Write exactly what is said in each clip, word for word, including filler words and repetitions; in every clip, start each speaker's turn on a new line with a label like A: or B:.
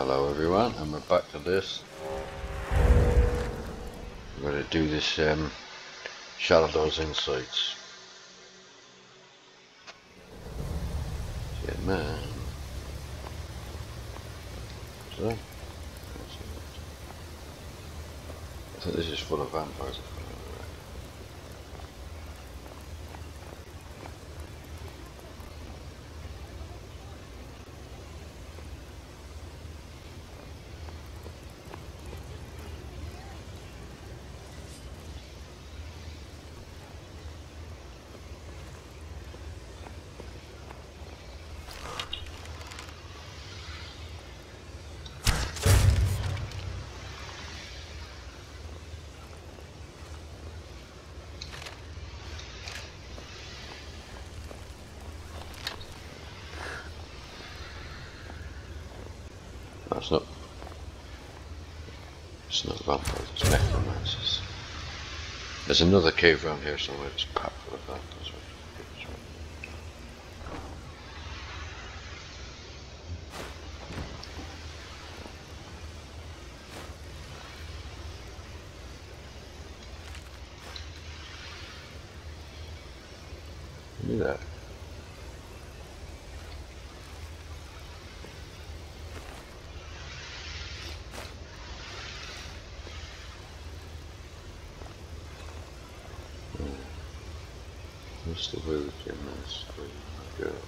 A: Hello everyone, and we're back to this. We're going to do this um, Shadow's Insights. Yeah, man. So, I think this is full of vampires. That's not. It's not vampires, it's necromancers. There's another cave around here somewhere that's packed full of vampires. Look at that. What's the village in this? Where you go?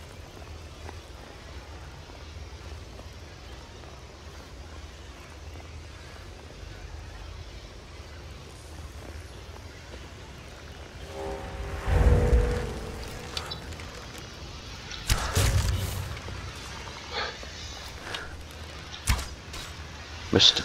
A: Mister.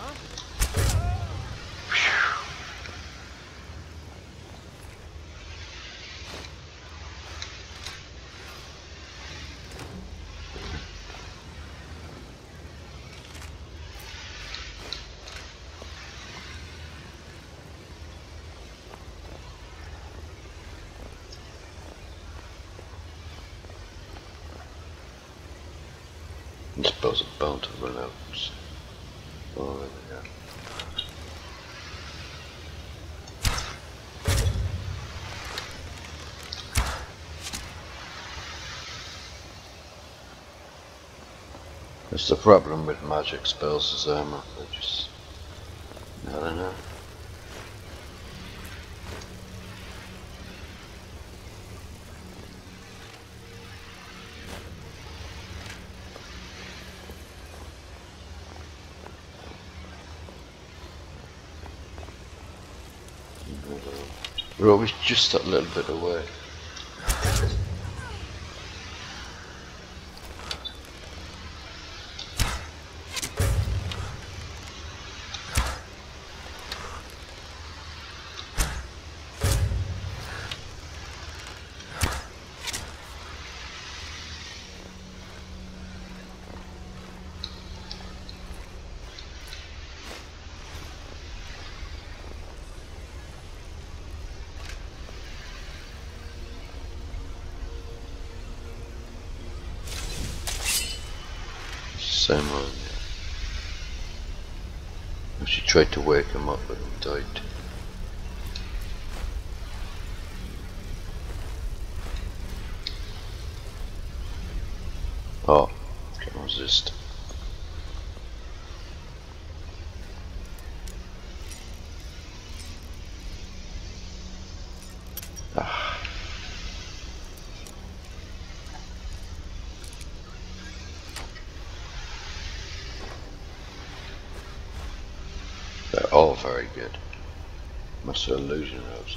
A: I suppose a bound to run out. Oh, there we go. That's the problem with magic spells is armor. They just, I don't know. We're always just that little bit away. Same one, yeah. She tried to wake him up, but he died. Oh, can't resist. Ah. They're all very good. Master Illusion Rose.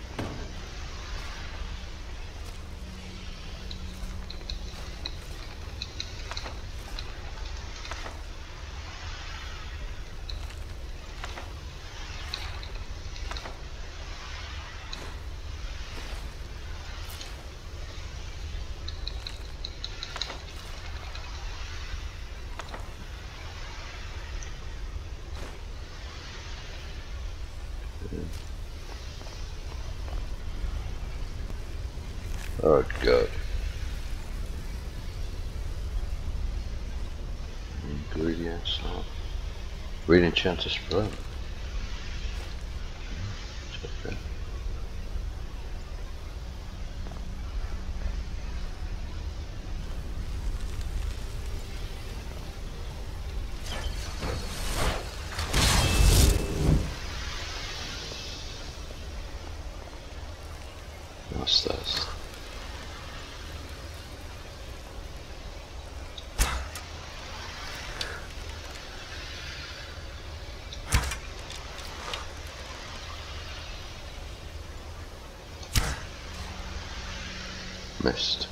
A: Oh god. ingredients now. Read enchanted sprite. Check that. What's this? Missed.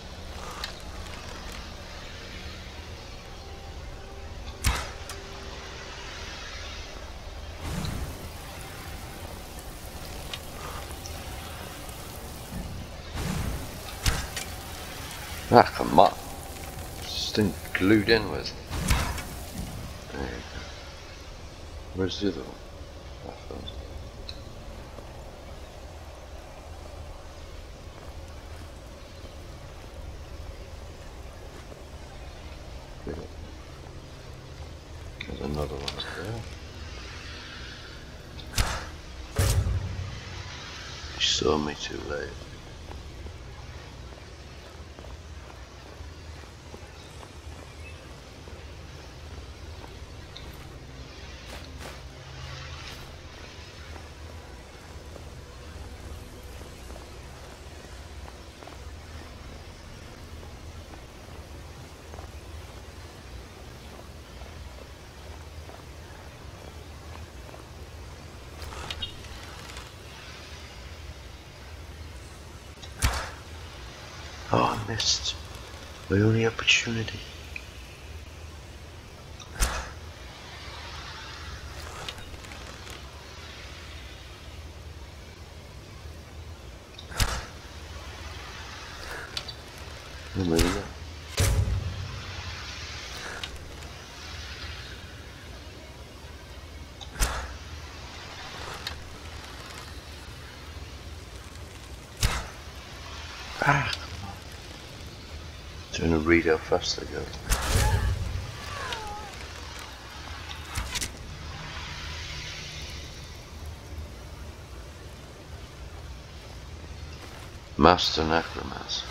A: Ah, come on. Just glued in with. There you go. Where's the other one? I found it. There's another one there. You saw me too late. Oh, I missed my only opportunity. Oh, there we go. Ah! Trying to read how fast they go. Master Necromancer.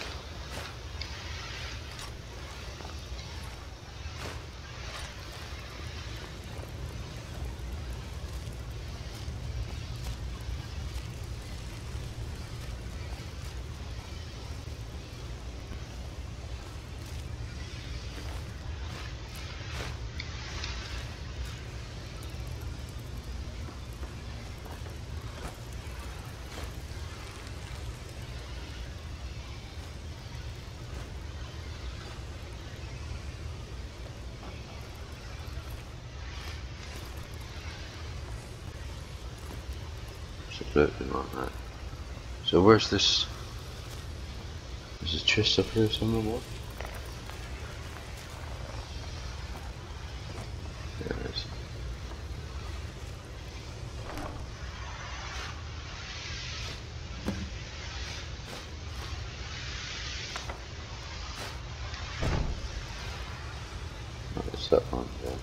A: Like that. So where's this? There's a chest up here somewhere. What? There it is. Oh, it's that one there.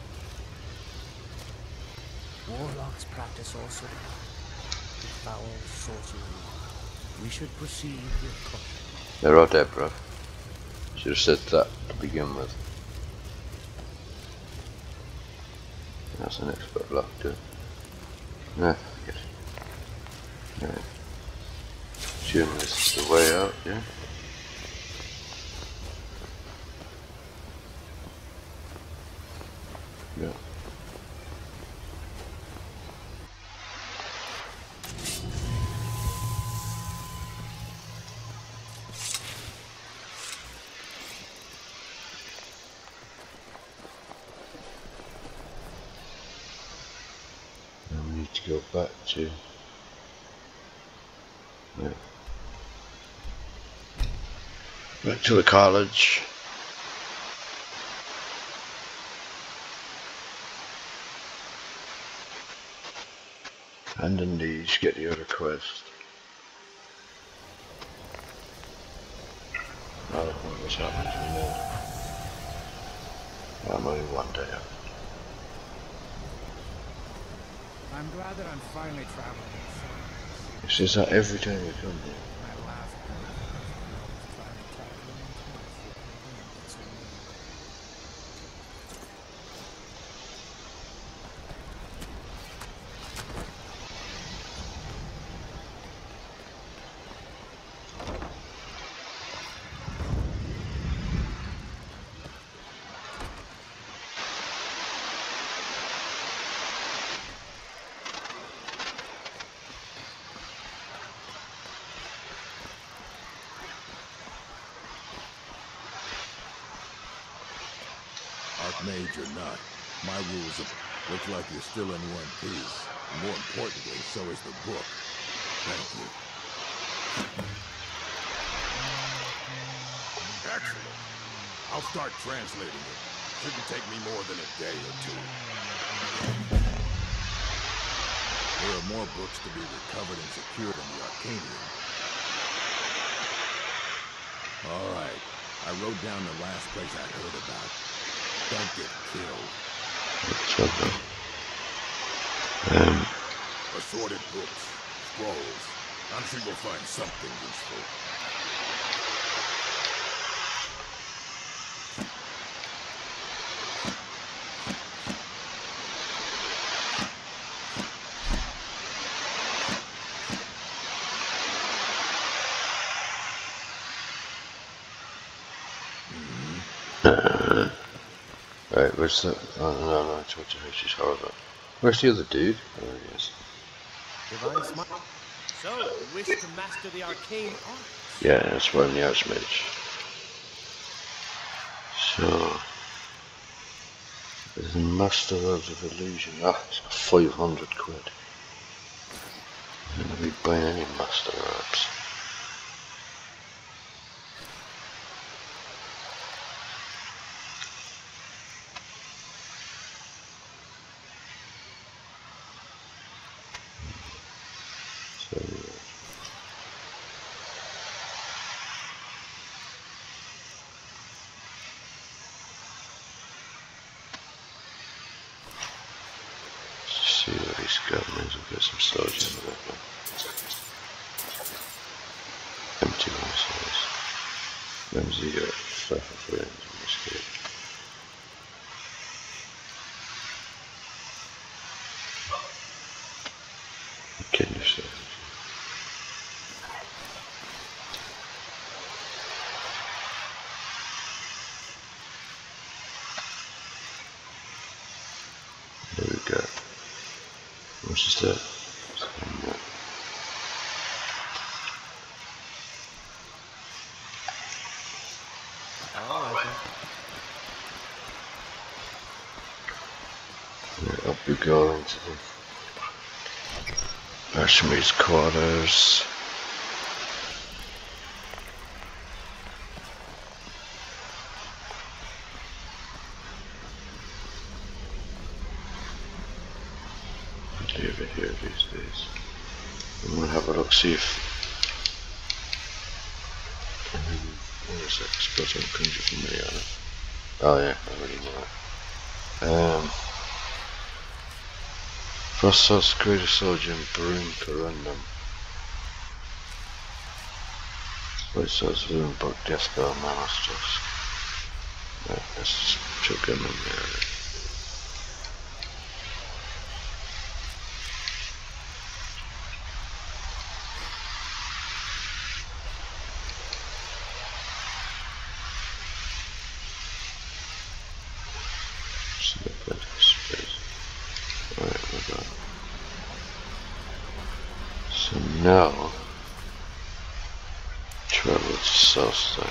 B: Warlocks practice all sorts of foul sorcery. We should proceed with caution.
A: They're right there, bro. Should have said that to begin with. That's an expert lock too. Nah, forget it. Yeah. Assume this is the way out, yeah? Yeah. To go back to yeah. back to the college. And indeed get the other quest. I don't know what's happening to me now. I'm only one day out.
B: I'm glad that I'm finally traveling.
A: It's just that every time we come here.
B: My last break, I was trying to tackle an intense. I didn't get so near.
C: Archmage or not, my rules of look like you're still in one piece. And more importantly, so is the book. Thank you. Excellent. I'll start translating it. Shouldn't take me more than a day or two. There are more books to be recovered and secured in the Arcanium. All right. I wrote down the last place I heard about. Don't get killed.
A: What's up, um,
C: Assorted books, scrolls. I'm sure you'll find something useful.
A: uh, right, where's the... Oh, no, no, I told you how she's horrible. Where's the other dude? Oh, yes.
B: Divine smile. So, you wish to master the arcane arts?
A: Yeah, that's why I'm the Archmage. So... There's a Master Herbs of Illusion. Ah, it's got five hundred quid. I'm going to be buying any Master Herbs. So, let's see what he's got. Might as well get some storage in that one. Empty one, size. When's he got? Stuff for friends in this game. You kidding yourself? There we go. What's this there? Up we go into the Archimedes quarters. Over here these days. I'm gonna have a look, see if. Um, what is that? I suppose I'm conjure familiar on it. Oh yeah, I already know it. Um. Frost's greatest soldier in Broom Corundum. White Swords Loom Book Deathbell Mana stuff. Right, let's just chuck them in there. Alright, we're done. So now, travel to Southside.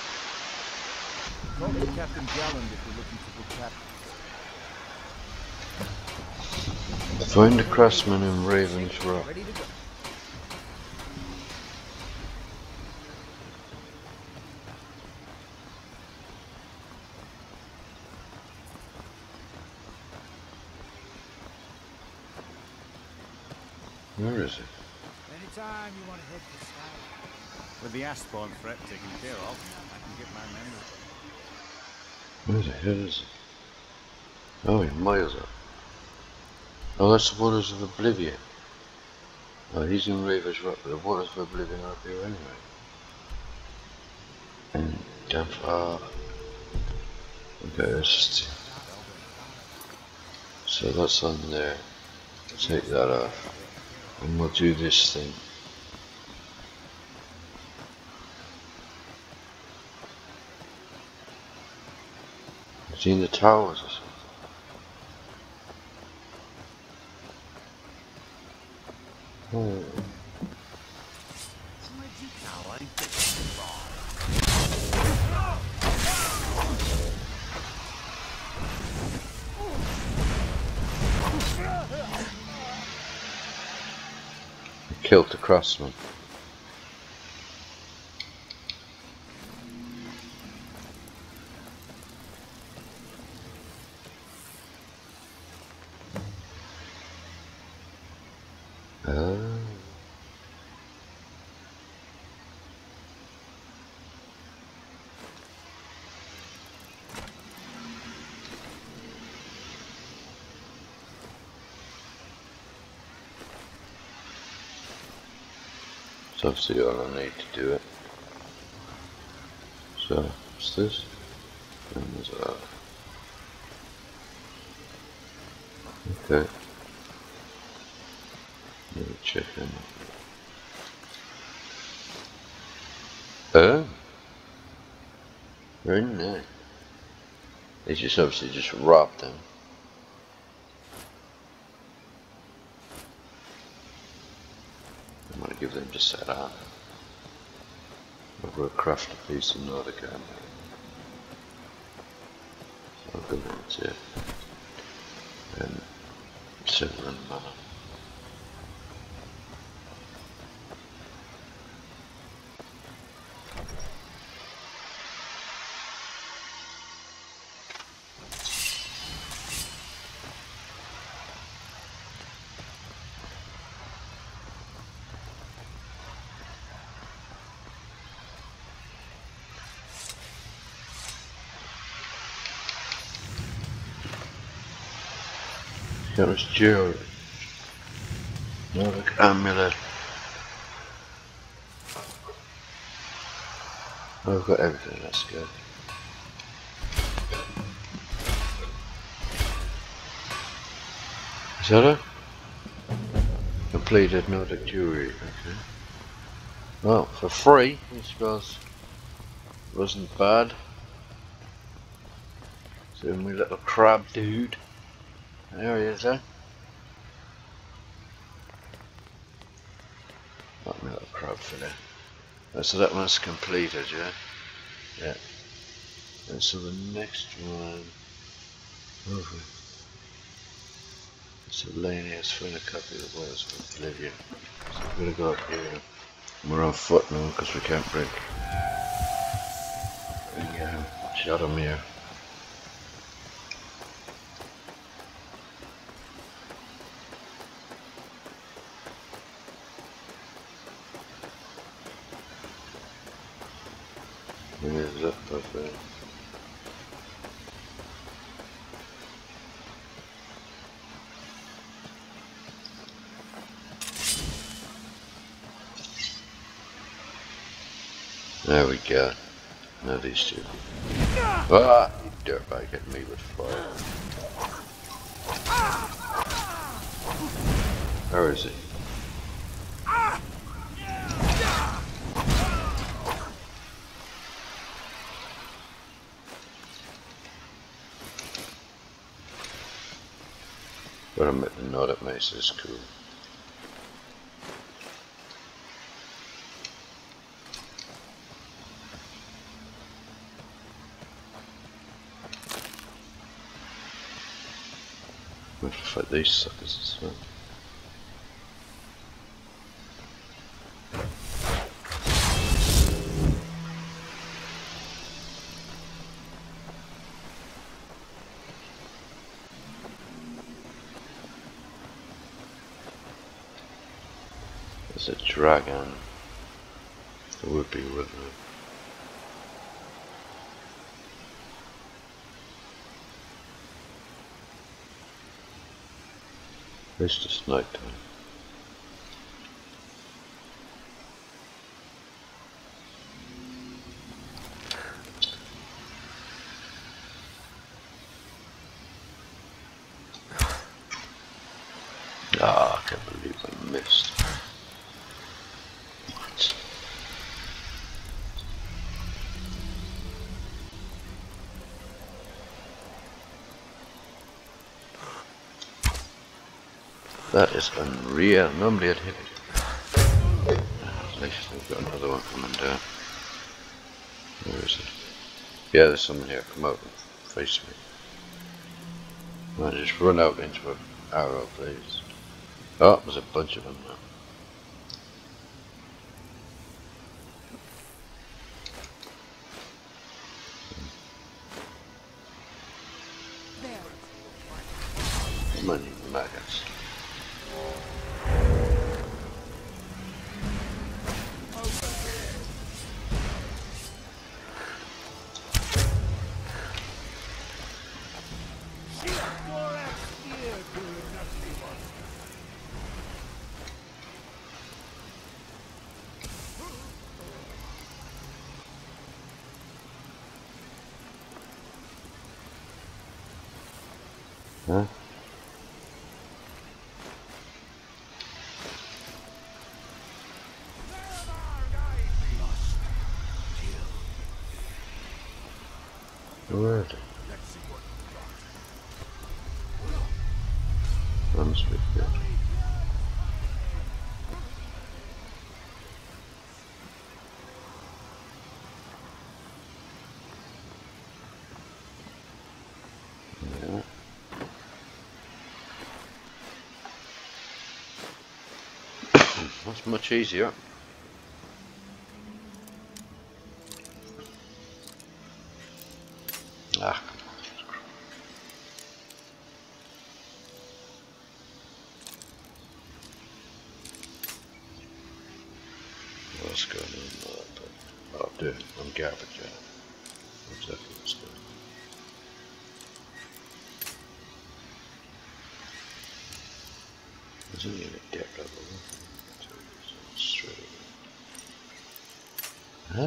C: Talk to Captain Galland if you're looking for good captains.
A: Find the craftsman in Raven's Rock.
B: Ready to go.
A: Where is it?
B: Anytime you want to head to Skyrim.
D: With the Aspawn threat taken care of, I can get my memory.
A: Where the hell is it? Oh, you're miles up. Oh, that's the Waters of Oblivion. Oh, he's in Raven's Rock, but the Waters of Oblivion are up here anyway. And damn far. Okay, let's so that's on there. Take that off. And we'll do this thing. Is he in the towers or something? Oh.
D: Now I get wrong.
A: Killed the craftsman. Oh. So obviously all I need to do it. So what's this? And there's that. Okay. Let me check in. Oh, very nice. They just obviously just robbed them. I'm gonna give them just that out. I'm gonna craft a piece of Nordic armor. So I'll go into it. And silver and mana. That was jewelry. Nordic amulet. Oh, I've got everything, that's good. Is that it? Completed Nordic jewelry, okay. Well, for free, I suppose. Wasn't bad. So my little crab dude. There he is, eh? Not my little crab fella. Oh, so that one's completed, yeah? Yeah. And so the next one over. Miscellaneous, find a copy of the Waters of Oblivion. So we're gonna go up here. We're on foot now because we can't break the uh, Shadowmere. Where's that stuff there? There we go. Now these two. Ah, you dirtbag hit me with fire. Where is he? But I'm at the Nordic Mace is cool. We have to fight these suckers as well. There's a dragon. There would be, wouldn't it? It's just night time. Ah, I can't believe I missed. What? That is unreal. Normally I'd hit it. At least we've got another one coming down. Where is it? Yeah, there's someone here. Come out and face me. I just run out into an arrow, please. Oh, there's a bunch of them now. Many maggots. Huh? Where are they? That must be good. Yeah. That's much easier. Ah, come on. What's going on? Oh, dude, I'm garbage out. Exactly what's going on. There's only a deck level. Straight away. Huh?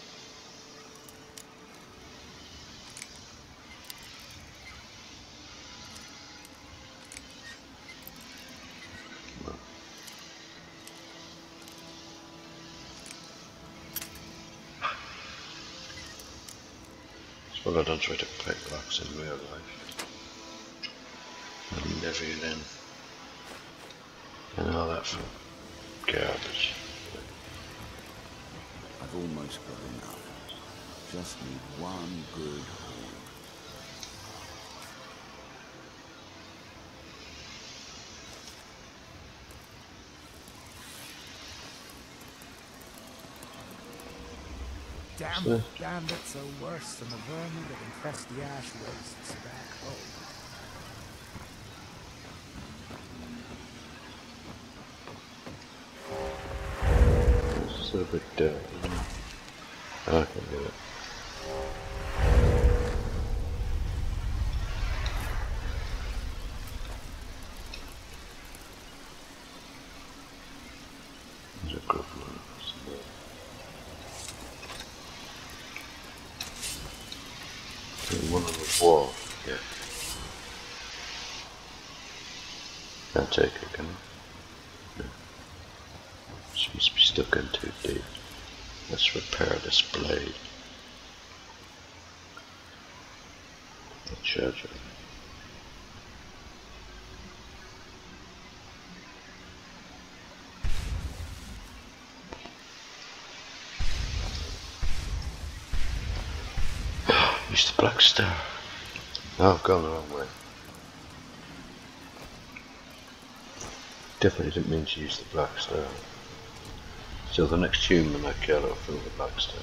A: That's what I don't try to pick locks in real life. I'm never in. And all that for garbage.
B: I've almost got enough. Just need one good haul.
E: Damn,
A: So,
E: damn, that's so worse than the vermin that infest the ash wastes back home.
A: it's a bit dirty. I can do it. There's a good one. One on the wall, yeah. Can't take it, can I? No. She must be stuck in too deep. Let's repair this blade. The charger. Use the black star. Oh, I've gone the wrong way. Definitely didn't mean to use the black star. So the next human I kill, I'll fill the black star.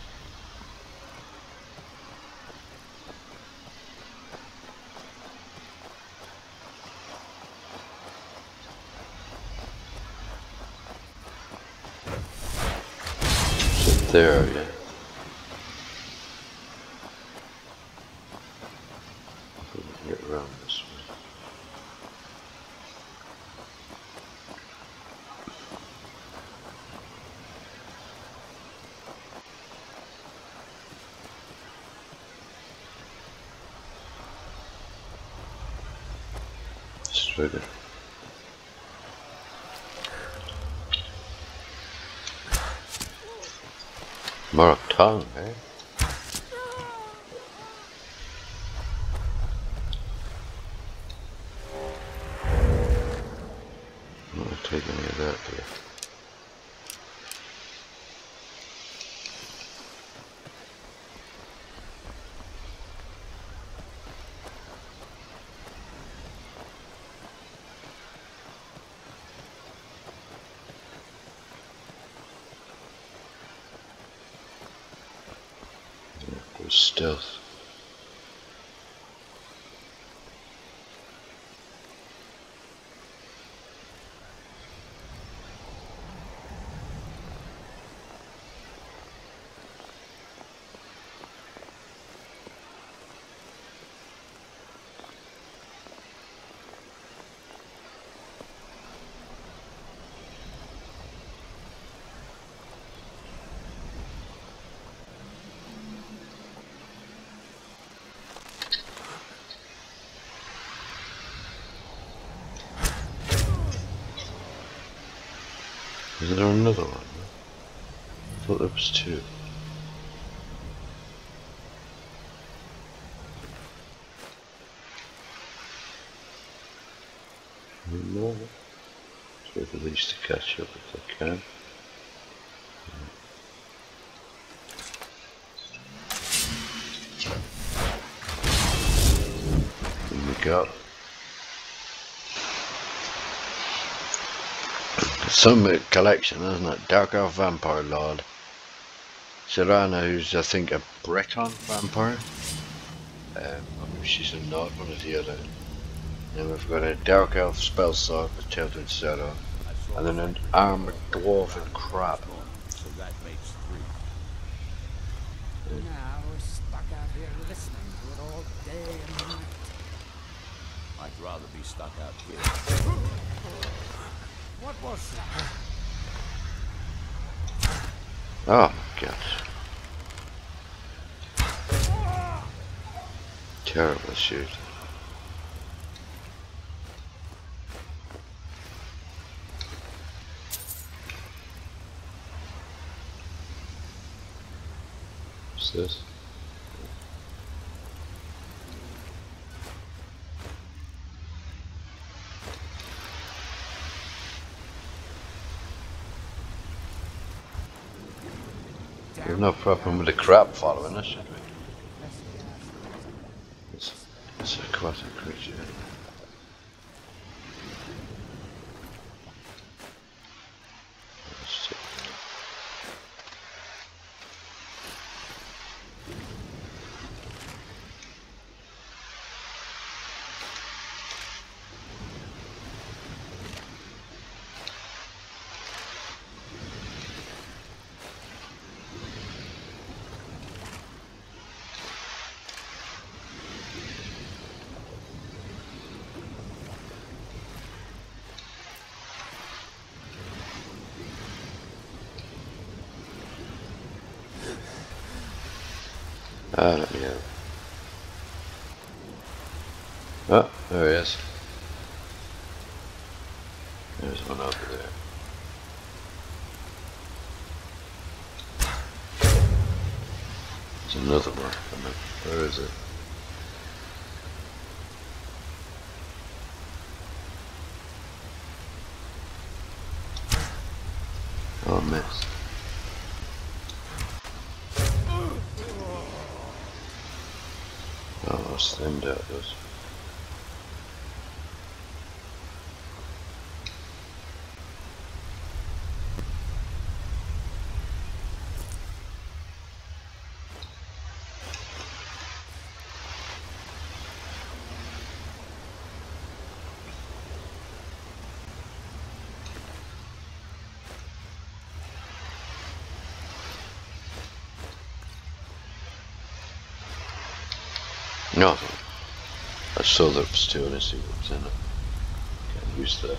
A: So there, yeah. We can get around this way. Trigger. Mark tongue, eh? I'm not take any of that here. Stealth. Is there another one? I thought there was two. No. Let's wait for these to catch up if I can. Here we go. Some collection, isn't it? Dark Elf Vampire Lord. Serana, who's I think a Breton vampire. Um, she's a not one of the other. And we've got a Dark Elf spell sword with tilted shadow. And then an armored dwarven crab.
D: So that makes three.
E: Now we're stuck out here listening to it all day and night.
D: I'd rather be stuck out here.
E: What was that?
A: Oh my gosh. Terrible shoot. What's this? There's no problem with the crab following us, should we? It's, it's an aquatic creature. Let's check it out. Ah, let me out. Oh, there he is. There's one over there. There's another one coming. Where is it? Oh, I missed. Oh, I'll stand out those. No, I, think I saw that it was two and I see what was in it. Can't use that.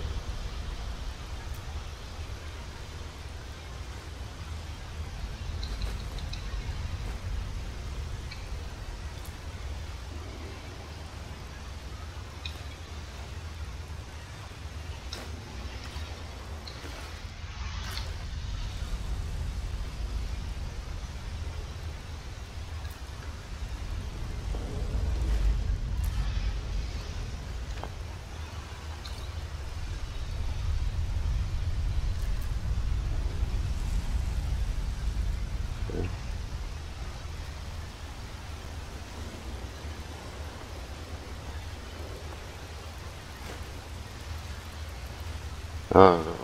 A: Oh, no.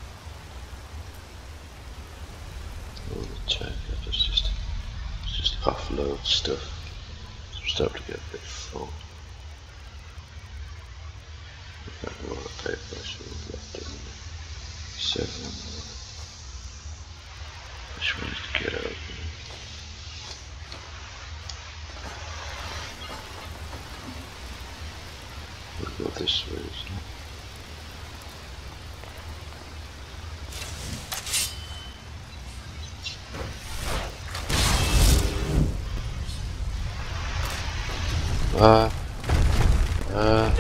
A: Oh, the tank, it's just, it's just half load of stuff. So I'm starting to get a bit full. I've got a lot of paper I should have left in there. Seven. I just wanted to get out. We'll go this way, isn't it? Uh, uh.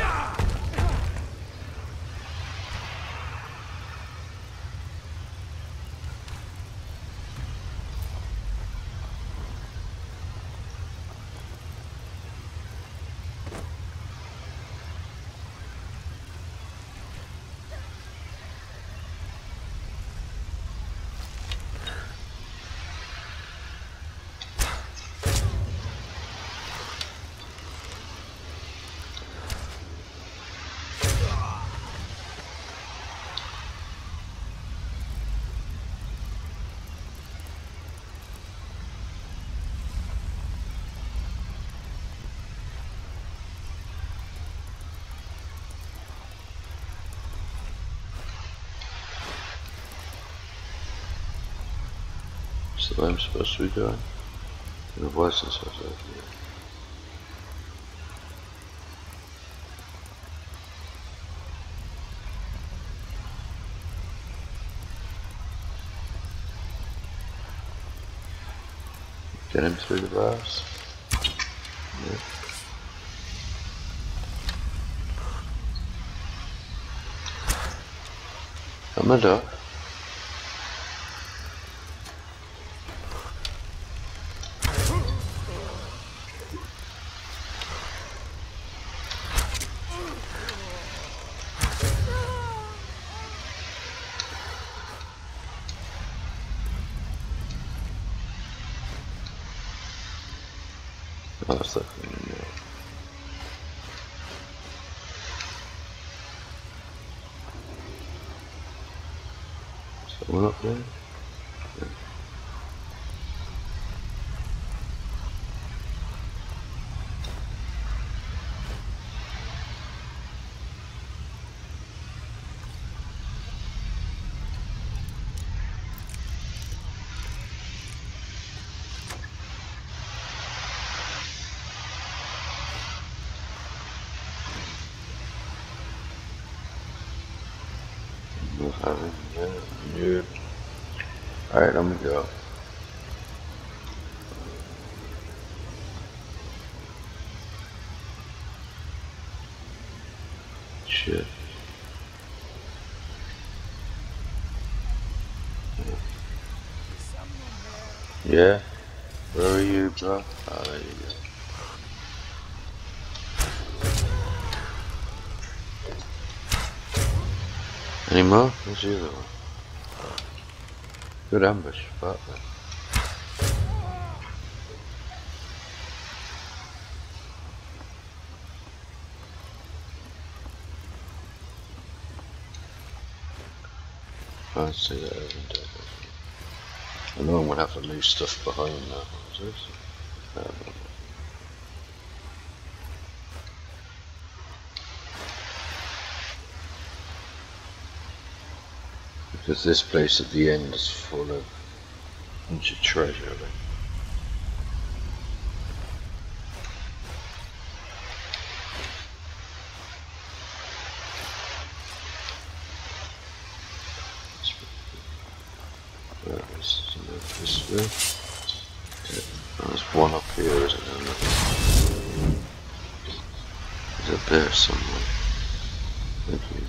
A: So I'm supposed to be doing? And it wasn't supposed to be. Get him through the bars. Yeah. I'm a dog. Oh, that's looking in there. Someone up there? Yeah. Not having that. Nope. Alright, I'm gonna go. Shit. Yeah? Where are you, bro? Oh, there you go. Any more? Where's the other one? Good ambush spot there. I see that over there. I know I'm gonna have to leave stuff behind now. Is this? I don't know. Because this place at the end is full of a bunch of treasure. Like. there. Yeah. There's one up here, isn't there? There's a bear somewhere. Thank you.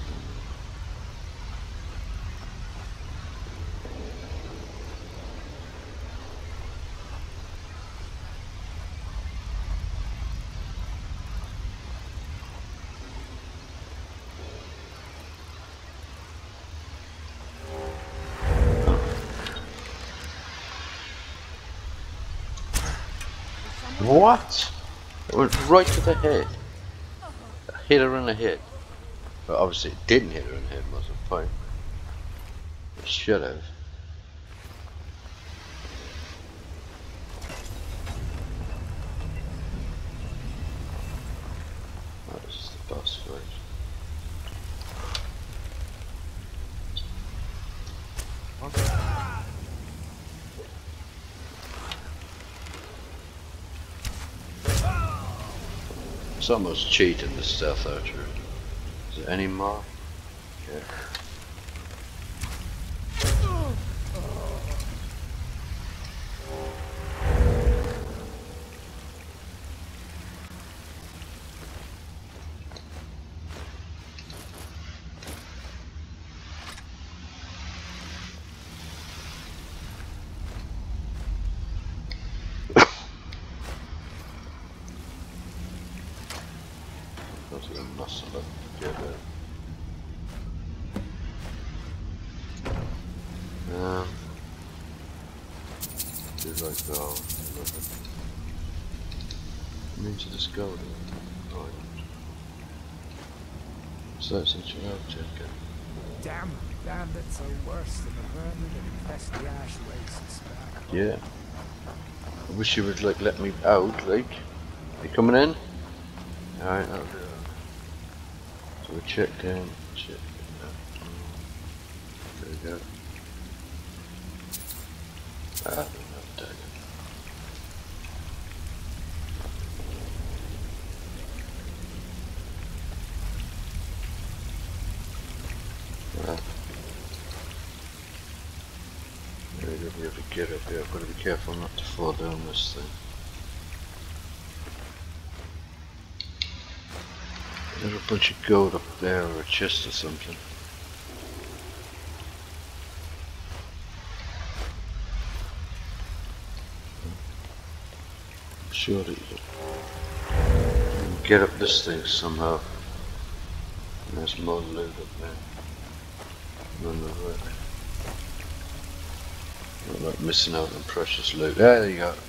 A: What? It went right to the head. It hit her in the head. But obviously it didn't hit her in the head, was the point. It should have. Oh, this is the boss fight. It's almost cheating the stealth archer. Is there any more? Yeah. A muscle up together. Um, do like gold. Into this gold. Right. So that's what you're out checking.
E: Damn bandits are worse than the vermin that infest the ash wastes back.
A: Yeah. I wish you would like let me out, like. Are you coming in? Alright, I'll do that. So we check down, check down. There we go. Ah, no, dang it. Right. There we go, we have to get up here. I've got to be careful not to fall down this thing. There's a bunch of gold up there, or a chest or something. I'm sure that you can get up this thing somehow. And there's more loot up there. None of it. I'm not missing out on precious loot. There you go.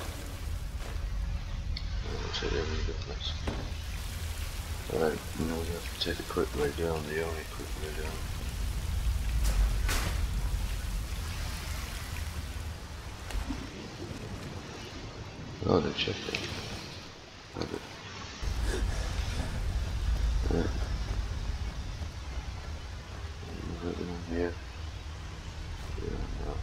A: I'll take everything up this. Alright, now we have to take the quick way down, the only quick way down. Oh, they checked it. Okay. Right. Move it in here. Yeah, no.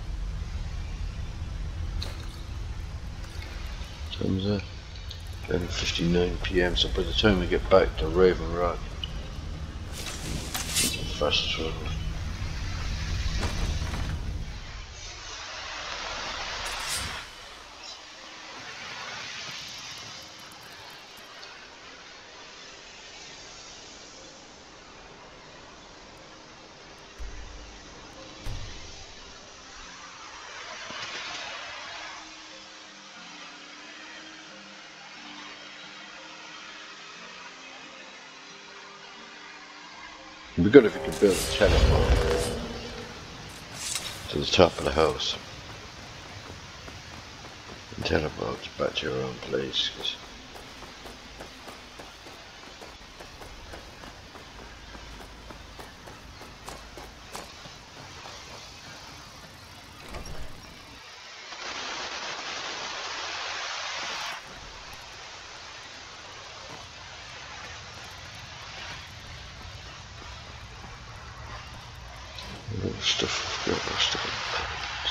A: What time is that? eleven fifty-nine p m, so by the time we get back to Raven Rock, fast travel. It'd be good if you could build a teleport to the top of the house and teleport back to your own place. Cause stuff, got more stuff in the packs.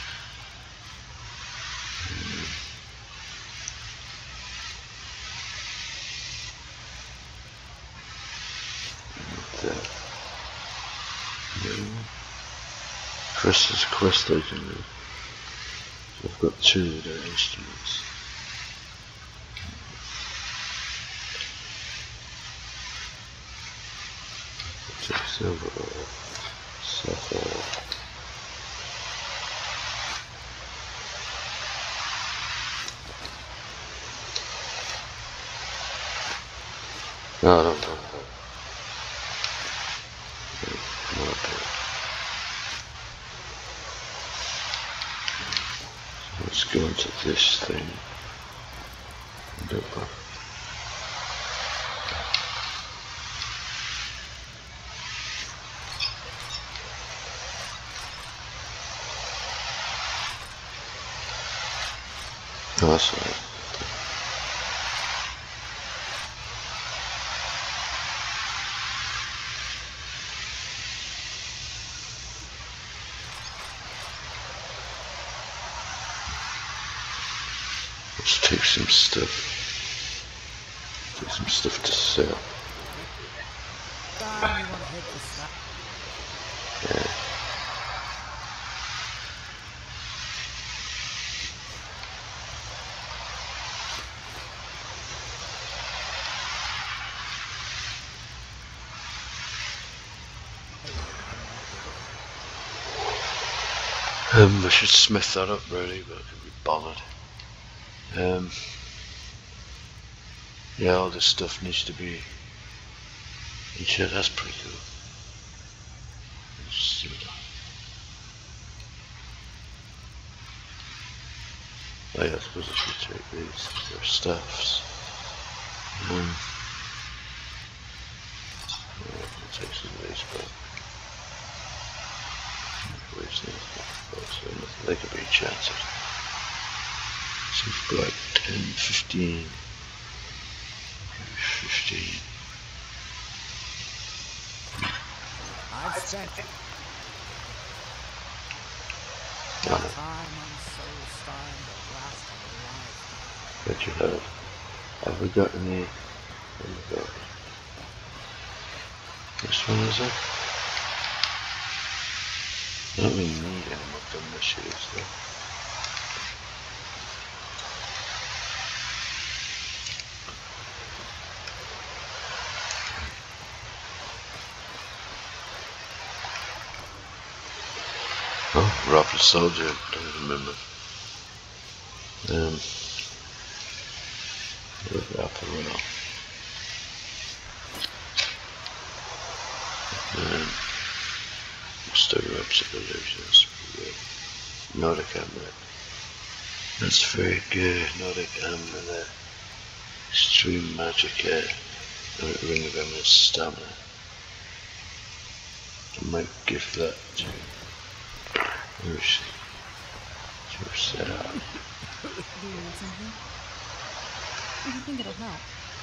A: And that. No. Chris's quest I can do. So I've got two of their instruments. Take silver ore, sapphire. No, I don't know. No, let's go into this thing. Oh, that's right. Let's take some stuff. Take some stuff to sell.
E: Damn, you want to hit the snap?
A: Yeah. Um, I should smith that up really, but I can be bothered. Um, yeah, all this stuff needs to be. Yeah, that's pretty cool. Let's see what that. Oh yeah, I suppose I should take these. They're staffs. Um, yeah, I'll take some of these back. Where's these? So nothing, they could be enchanted. So we've got like ten, fifteen, fifteen.
E: I've spent
A: Oh,
E: time on soul starring the last of the life.
A: bet you have. Have we got any? What have we got? This one is it? I don't really need any more gun machines though. Oh, Rapid Soldier, don't remember. Um, Rapid Rail. Um, Stereotypes of illusions. Nordic Amulet. That's very good. Nordic Amulet. Extreme Magic Air. Nordic Ring of Endless Stamina. I might give that to. Where is she? To set up.
F: Do you need something? Do you think it'll help?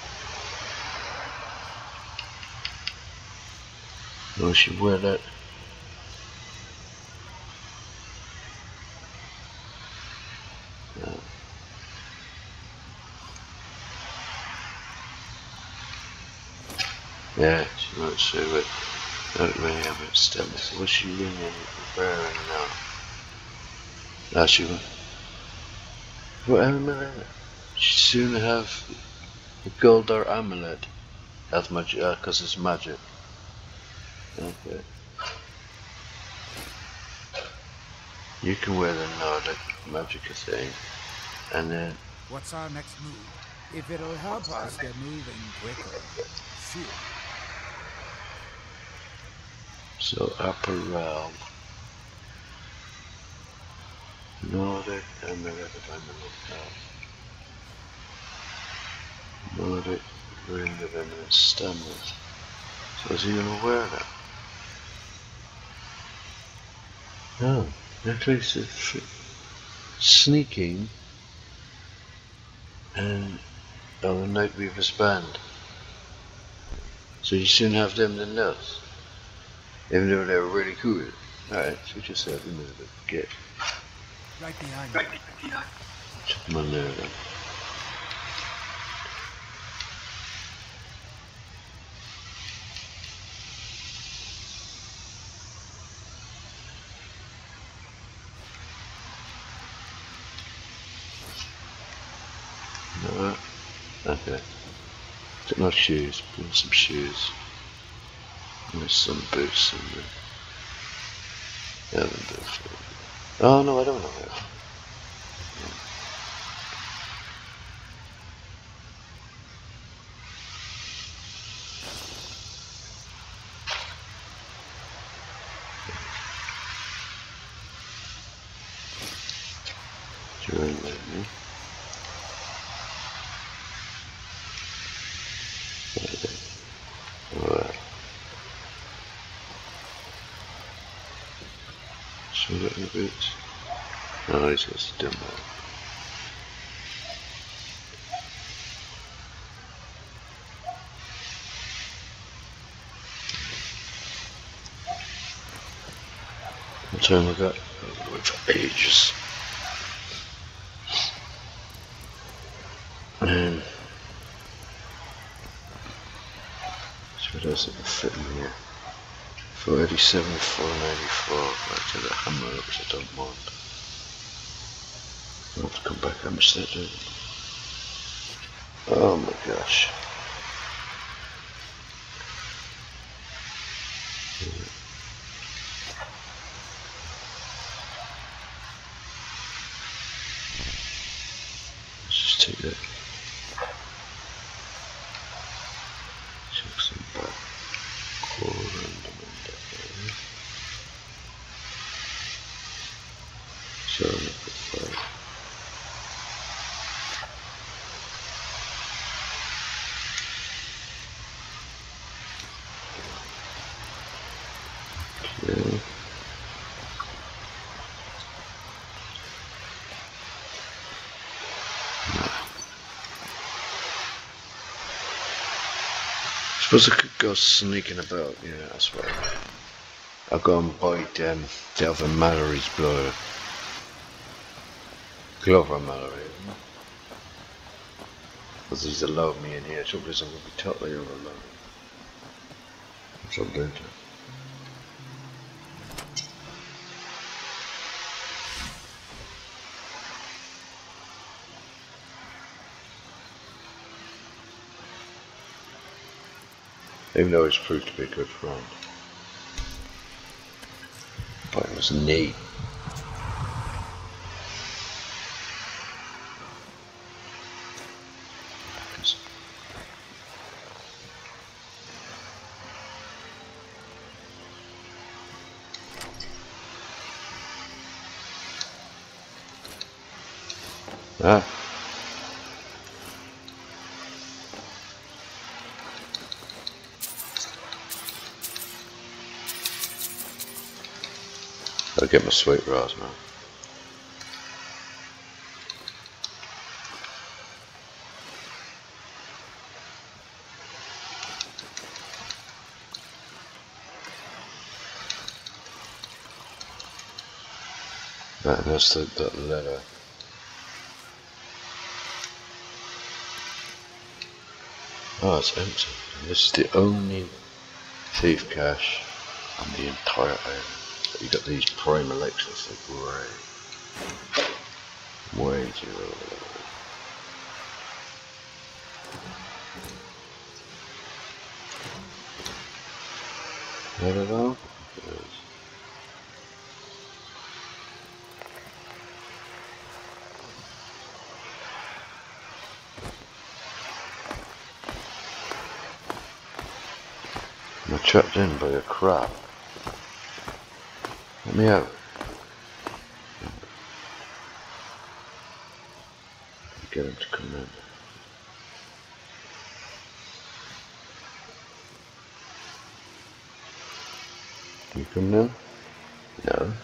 A: No, she wear that. No. Yeah, she won't say it. Don't really have it stamina. So what's she ringing wearing now? Now she won't. What amulet? She soon have the gold or amulet. That's magic, uh, cause it's magic. Okay. You can wear the Nordic magic thing, and then.
E: What's our next move? If it'll help us get moving quicker. Shoot.
A: So upper realm. Nordic amulet if I'm in the Nordic ring of eminent stamina. So is he gonna wear that? No. Actually it's sneaking and oh, the Night Weaver's band. So you soon have them than us. Even though they're really cool. Alright, switch yourself into the get.
E: Right behind you.
A: Check them on there then. No, okay. Took my shoes, put on some shoes. And there's some boots in there. Yeah, then do it. Oh no, I don't know that. During that, yeah. Alright. So we got any boots? Oh, he's got some dim one. What time we got? I've wait for ages. Um, so what else it can fit in here? four eighty-seven, four ninety-four. Back to the hammer, which I don't want. I'll have to come back and set it. Oh my gosh. Let's just take that. Check some back. Core random and that area. So I'm up at five. Okay. I suppose I could go sneaking about, yeah, that's right. I'll go and buy um, the other Mallory's blow. Glover Mallory, isn't it? Because he's allowed me in here, trouble is I'm going to be totally overloaded. What's up, dude? Even though he's proved to be a good friend. But it was neat. Ah. I'll get my sweet raws, man. Right, and that's the, that letter. Oh, it's empty. And this is the only thief cache on the entire island. But you got these prime elections that way, way too early. Not at all? Yes. I'm trapped in by a crab. Let me out. Get him to come in. You coming in? No.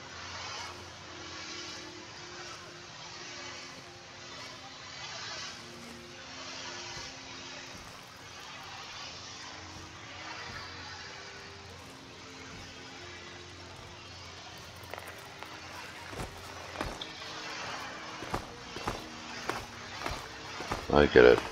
A: I get it.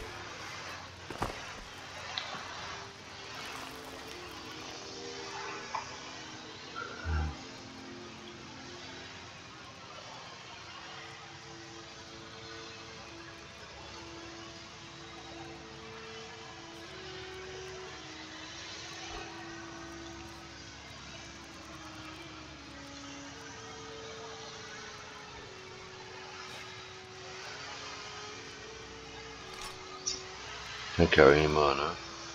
A: Can't carry any more now.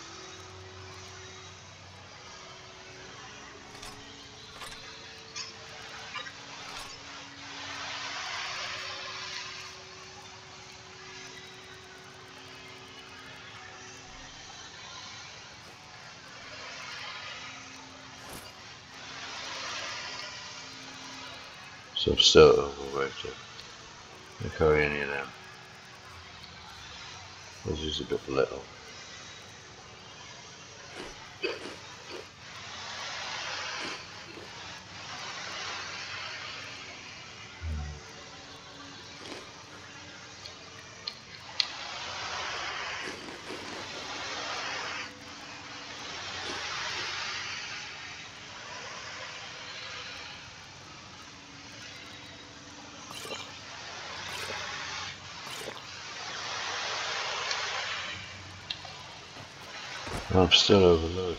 A: So I'm still overweight. I can't carry any of them. This is a bit little. I'm still overloaded.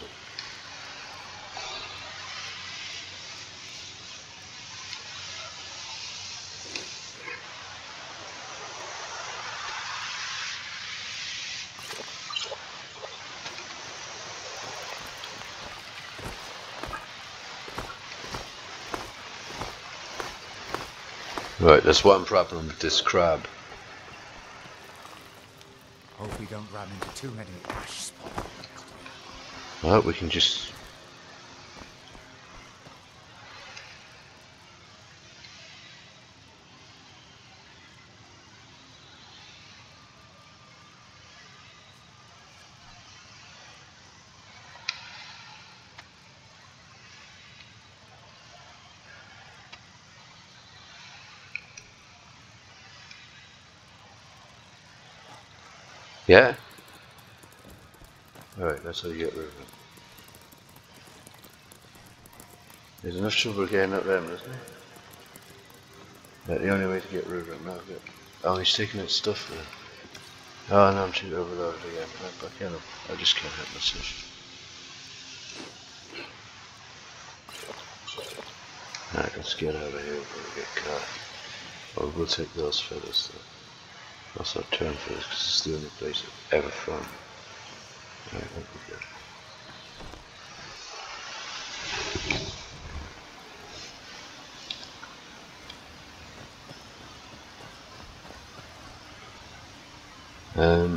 A: Right, there's one problem with this crab.
E: Hope we don't run into too many ash spots.
A: Well, we can just... Yeah? Alright, that's how you get rid of them. There's enough trouble getting up them, isn't there? That's the only way to get rid of them now. Oh, he's taking out stuff there. Oh no, I'm too overloaded again. I, I can't, I just can't help myself. Alright, let's get out of here before we get caught. Or we'll take those feathers though. Also turn feathers because it's the only place I've ever found. Alright, that'll be good. Um,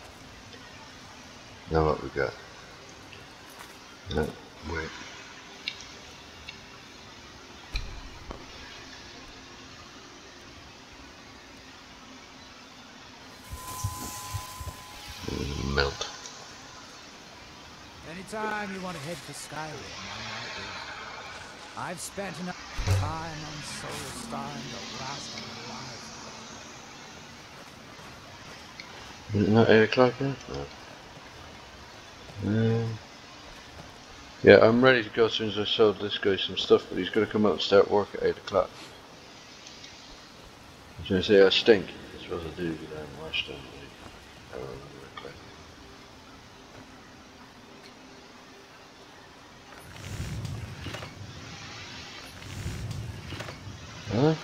A: now what we got? No, wait. Melt.
E: Anytime you want to head for Skyrim, I'm right there. I've spent enough time on Soul Starring to last my life.
A: Is it not eight o'clock yet? No. Um, yeah, I'm ready to go as soon as I sold this guy some stuff, but he's going to come out and start work at eight o'clock. I was going to say I stink. That's what I do because I haven't washed them. I don't remember correctly. Huh?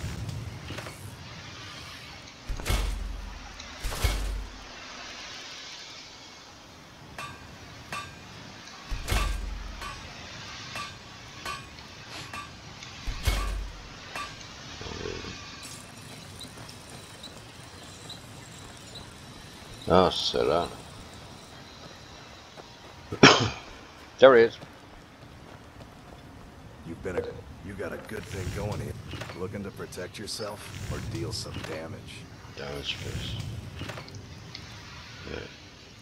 A: Oh, Serrano. There he is.
G: You've been a, you got a good thing going here. Looking to protect yourself or deal some damage?
A: Damage first. Yeah.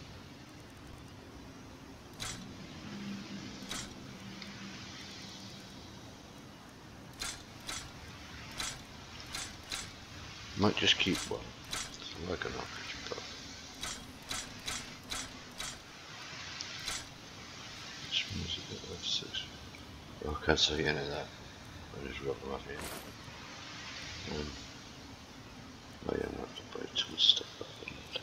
A: Might just keep one. It's like an average, but which means a bit of six. Oh, I can't see any of that. I just rub them up here. Um, oh yeah, I'm gonna have to break too much stuff up in it.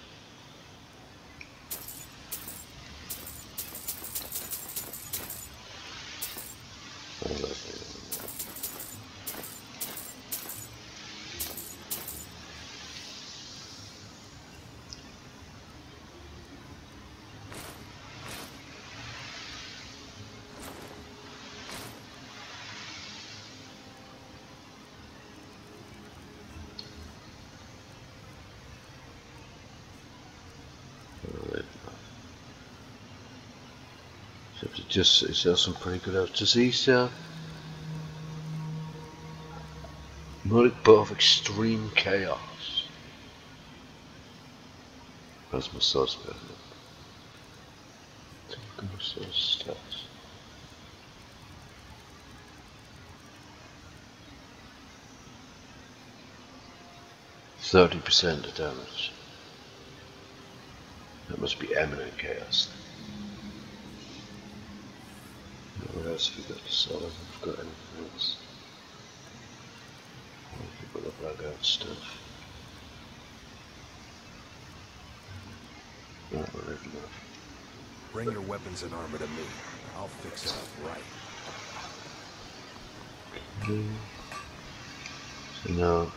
A: Oh, lovely. Except it just it sells some pretty good out. Does he sell? Mullet of extreme chaos. That's my sauce bit. Stats. Thirty percent of damage. That must be eminent chaos. What else have we got to sell? Have we got anything else? People look like that stuff. Not really enough.
G: Bring your weapons and armor to me. I'll fix it up right.
A: Okay. So now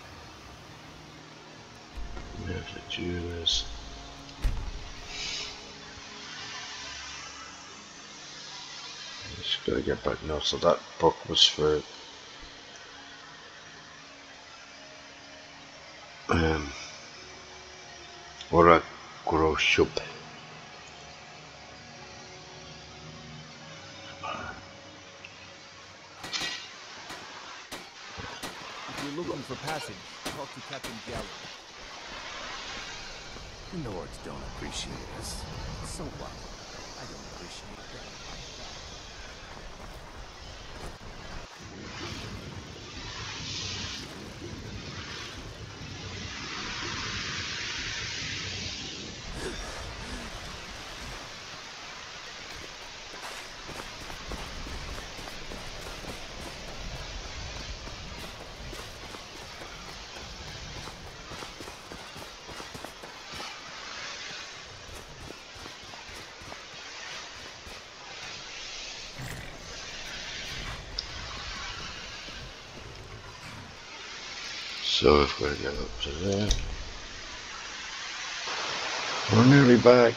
A: we have to do this. Just gotta get back now. So that book was for um Ora Groshub.
E: If you're looking for passage, talk to Captain Gallo.
G: The Nords don't appreciate us.
E: So what? I don't appreciate that.
A: So if we get up to there, we're nearly back.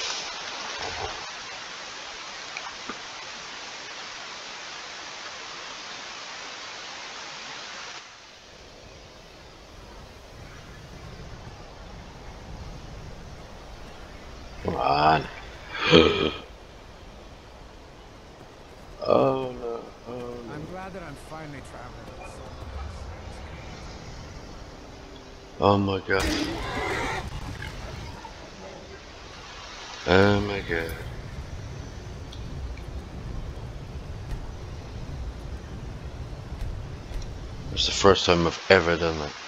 A: Come on. Oh no, oh no.
E: I'm glad that I'm finally traveling.
A: Oh my god. Oh my god. It's the first time I've ever done that.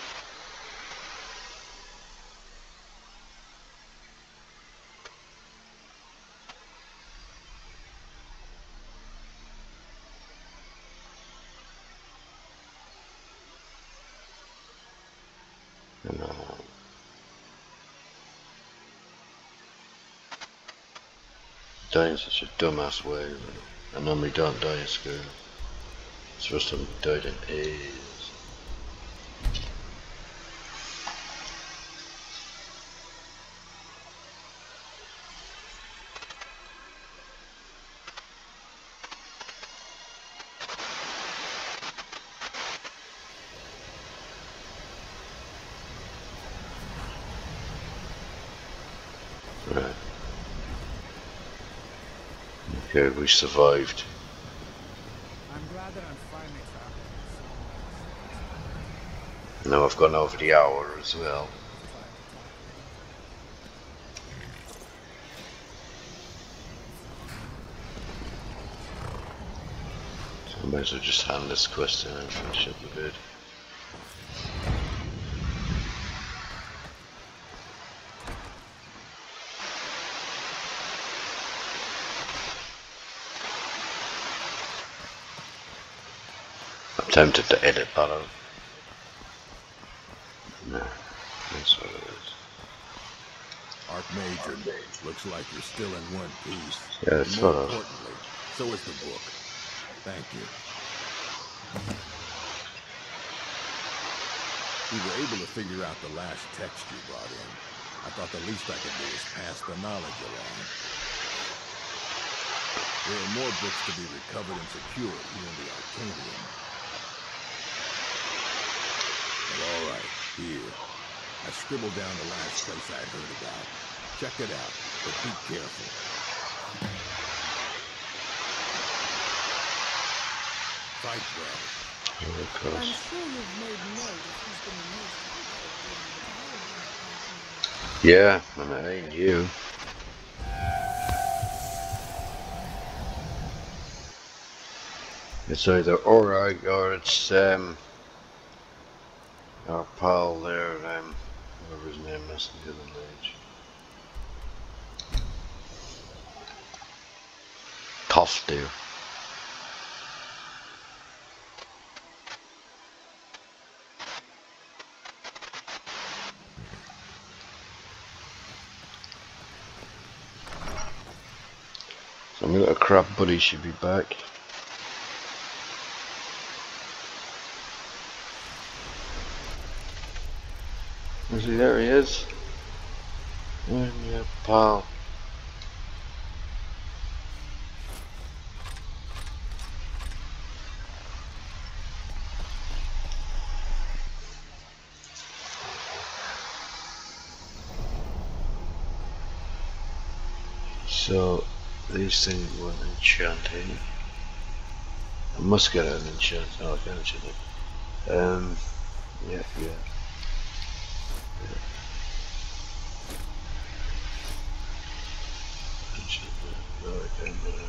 A: And, uh, dying such a dumbass way. I normally don't die in Skyrim. It's the first time I've died in ages. Right. Okay, we survived.
E: I'm glad that I'm finally traveling.
A: Now I've gone over the hour as well. So I might as well just hand this quest in and finish up a bit. I'm tempted to edit that out. No, that's what it is.
C: Archmage, looks like you're still in one piece.
A: Yeah, that's
C: And more
A: what I-
C: importantly, so is the book. Thank you. We were able to figure out the last text you brought in. I thought the least I could do is pass the knowledge along. There are more books to be recovered and secured here in the Arcanium. But all right, here. I scribbled down the last place I heard about. Check it out. but be careful. Fight well.
A: Oh, of
F: I'm
A: course.
F: sure you've made note of who's been the most helpful.
A: Yeah, and it ain't you. It's either Orag or it's um our pal there, um whatever his name is in the other mage. Toftu. So my little crab buddy should be back. Is he? There he is. I'm your pal. So these things weren't enchanting. I must get an enchant. Oh, I can enchant it. Um, yeah, yeah. yeah. Enchant that. No, I can't do that.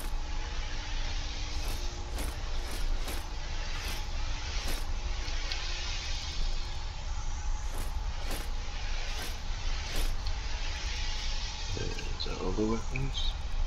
A: Is that all the weapons?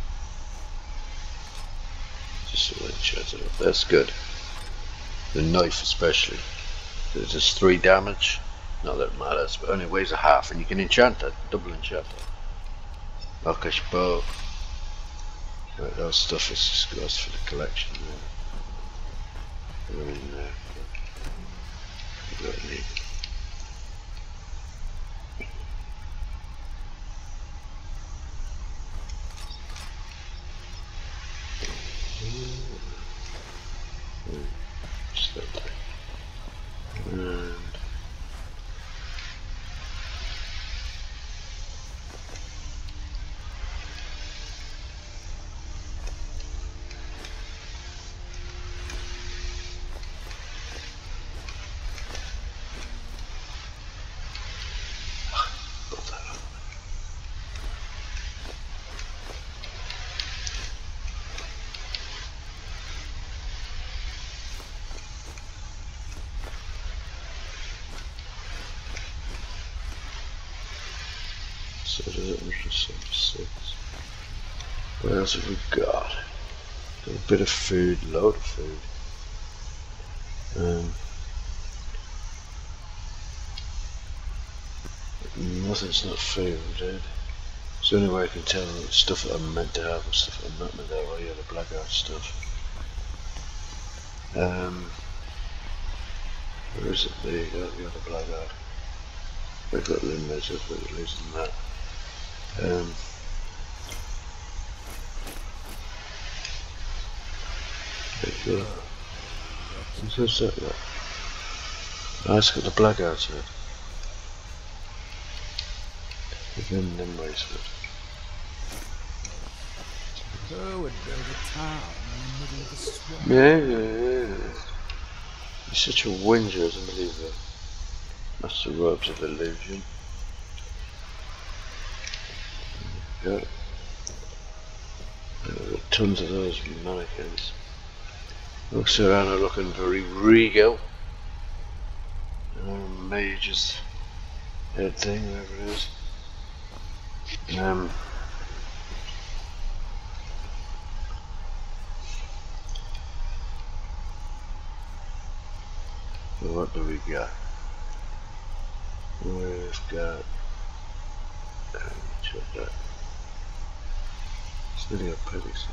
A: Just so enchant it up. That's good. The knife especially. There's just three damage. Not that it matters, but only weighs a half, and you can enchant it, double enchant it. Rockish bow. Right, that stuff is just goes for the collection. They're in there. You don't need it. Just that thing. And put that on. So does it one seventy-six. What else have we got? Got a bit of food, load of food. Um, nothing's not food, dude. It's the only way I can tell stuff that I'm meant to have and stuff that I'm not meant to have. Oh yeah, the blackout stuff. Um, where is it? There you go, the other blackout. We've got limb measures, but at least than that. Um, there you go. What's that? That? Oh, it's got the blackouts in it. Again, limb waistcoat.
E: Who would build a town in the middle of the swamp?
A: Yeah, yeah, yeah. He's such a whinger, isn't he? The Master Robes of Illusion. Got uh, tons of those mannequins. Looks around are looking very regal. Um, Mage's head thing, whatever it is. Um, so what do we got? We've got. Um, check that. It's really got pretty size.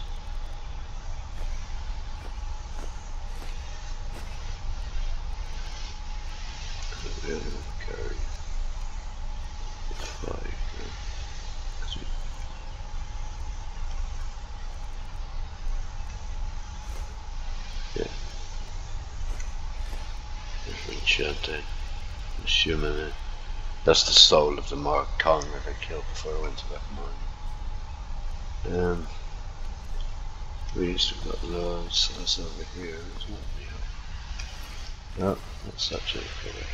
A: I really want to carry five. Uh, yeah. Different enchanting. I'm assuming it. That's the soul of the Mark Kong that I killed before I went to that mine. Um, we used to got loads, so that's over here as well. Yeah. No, that's actually correct.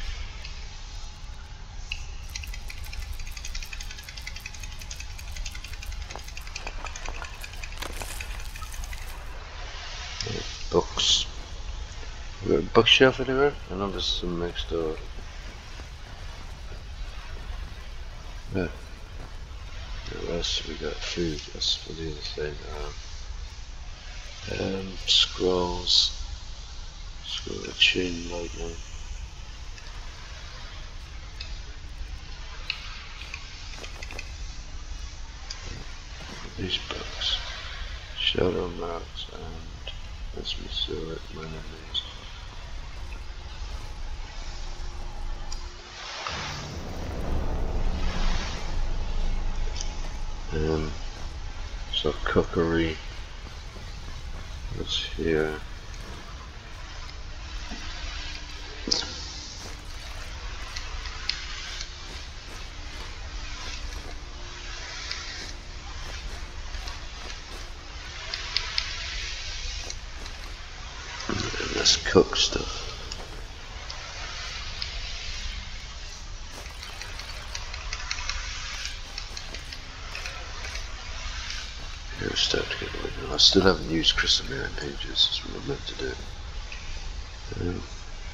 A: Books. We got a bookshelf anywhere? I know there's some next door. Yeah. What else we got? Food. That's for the other thing. Um, um, scrolls. Scroll a chin right now. These books. Shadow marks and let's me select my enemies. Um, so cookery. What's here? And let's cook stuff. Here, start to get away. I still haven't used crystal mirror pages. That's what I'm meant to do. Um,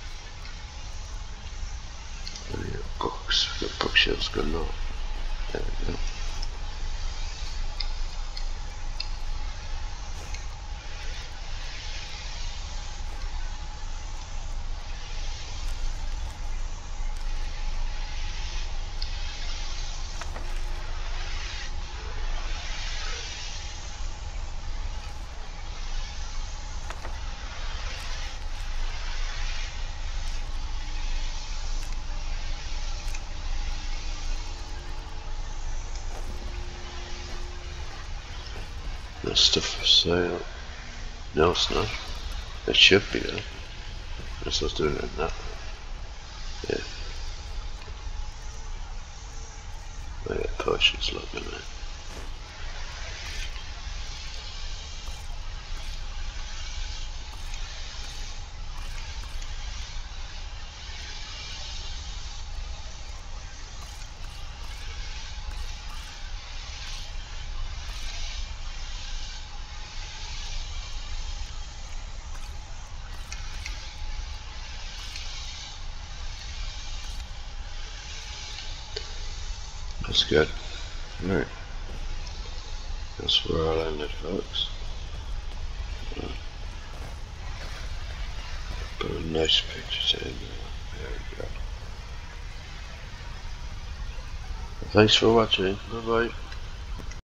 A: oh yeah, books. We've got bookshelves going on. There we go. There's stuff for sale. No, it's not. It should be though. Unless I was doing it in that way. Yeah. Oh yeah, potions looking at it. That's good. Alright. That's where I landed, folks. Uh, put a nice picture in there. There we go. Thanks for watching. Bye bye.